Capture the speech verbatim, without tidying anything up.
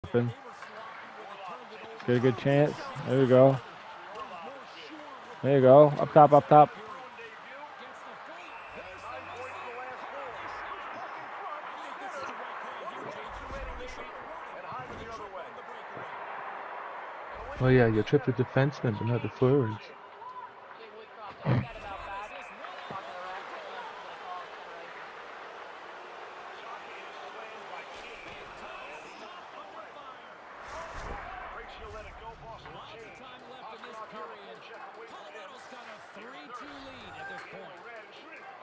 Open. Get a good chance. There you go. There you go. Up top, up top. Oh yeah, you're triple defenseman, but not the forwards. Colorado's got a three two lead at this point.